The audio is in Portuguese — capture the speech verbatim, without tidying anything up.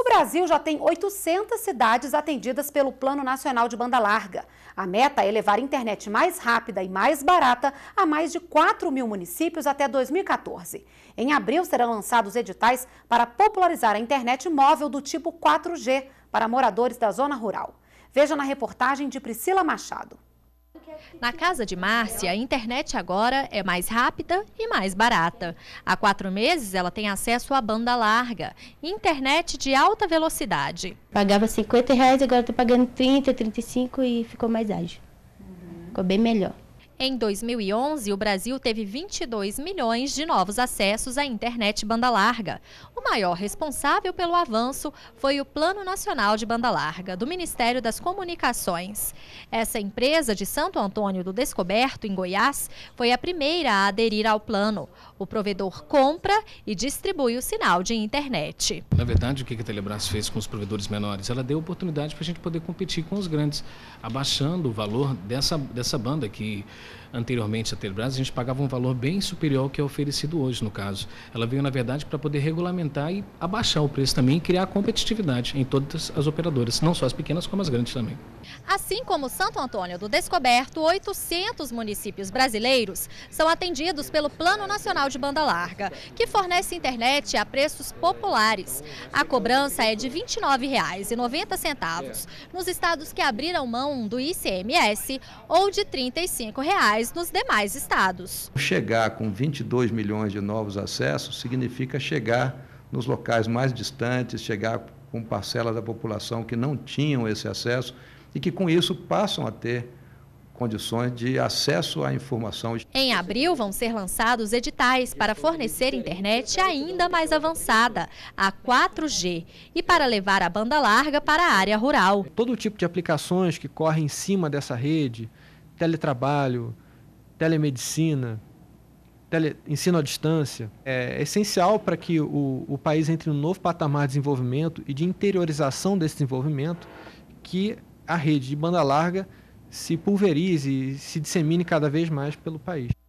Brasil já tem oitocentas cidades atendidas pelo Plano Nacional de Banda Larga. A meta é levar a internet mais rápida e mais barata a mais de quatro mil municípios até dois mil e quatorze. Em abril serão lançados editais para popularizar a internet móvel do tipo quatro G para moradores da zona rural. Veja na reportagem de Priscila Machado. Na casa de Márcia, a internet agora é mais rápida e mais barata. Há quatro meses ela tem acesso à banda larga, internet de alta velocidade. Pagava cinquenta reais, agora estou pagando trinta, trinta e cinco e ficou mais ágil. Ficou bem melhor. Em dois mil e onze, o Brasil teve vinte e dois milhões de novos acessos à internet banda larga. O maior responsável pelo avanço foi o Plano Nacional de Banda Larga, do Ministério das Comunicações. Essa empresa de Santo Antônio do Descoberto, em Goiás, foi a primeira a aderir ao plano. O provedor compra e distribui o sinal de internet. Na verdade, o que a Telebrás fez com os provedores menores? Ela deu oportunidade para a gente poder competir com os grandes, abaixando o valor dessa, dessa banda que anteriormente a Telebrás, a gente pagava um valor bem superior ao que é oferecido hoje, no caso. Ela veio, na verdade, para poder regulamentar e abaixar o preço também e criar competitividade em todas as operadoras, não só as pequenas como as grandes também. Assim como Santo Antônio do Descoberto, oitocentos municípios brasileiros são atendidos pelo Plano Nacional de Banda Larga, que fornece internet a preços populares. A cobrança é de vinte e nove reais e noventa centavos nos estados que abriram mão do I C M S ou de trinta e cinco reais nos demais estados. Chegar com vinte e dois milhões de novos acessos significa chegar nos locais mais distantes, chegar com parcelas da população que não tinham esse acesso e que com isso passam a ter condições de acesso à informação. Em abril vão ser lançados editais para fornecer internet ainda mais avançada, a quatro G, e para levar a banda larga para a área rural. Todo tipo de aplicações que correm em cima dessa rede, teletrabalho, telemedicina, tele, ensino à distância, é essencial para que o, o país entre num novo patamar de desenvolvimento e de interiorização desse desenvolvimento, que a rede de banda larga se pulverize e se dissemine cada vez mais pelo país.